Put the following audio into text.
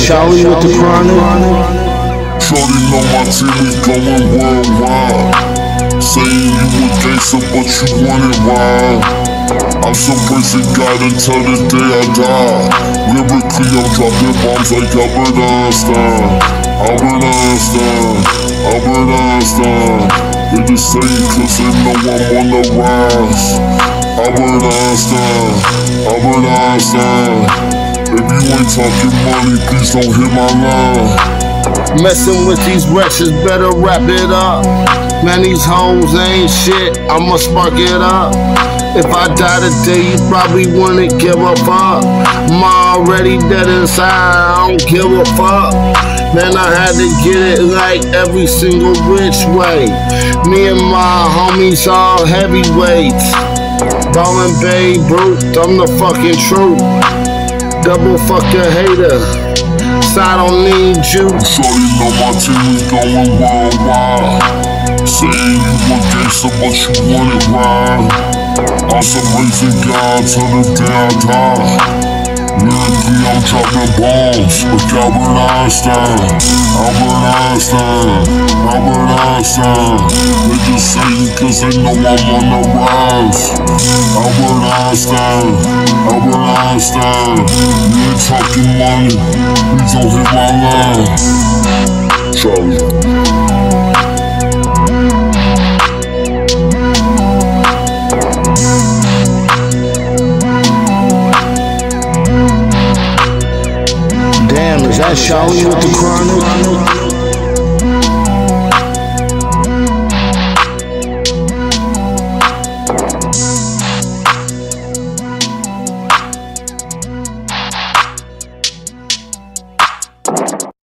Challe with the chronic. Shorty know my team is going worldwide. Saying you a gangster but you want it wild. I'm so crazy God until the day I die. Lyrically I'm dropping bombs like Albert Einstein. Albert Einstein, Albert Einstein. They just say it cause they know I'm on the rise. Albert Einstein, Albert Einstein. If you ain't talking money, please don't hit my line. Messing with these wretches, better wrap it up. Man, these hoes ain't shit, I'ma spark it up. If I die today, you probably wouldn't give a fuck. I'm already dead inside, I don't give a fuck. Man, I had to get it like every single which way. Me and my homies all heavyweights. Ballin' Babe Ruth, I'm the fucking truth. Double fuck a hater, so I don't need you. Shorty know my team is going worldwide. Saying you a gangster but you want it wild. I'm some raising God till the day I die. Lyrically I'm dropping bombs like Albert Einstein. Albert Einstein, Albert Einstein. They just say it cause they know I'm on the rise. Albert Einstein, Albert Einstein. You ain't talking money, please don't hit my line.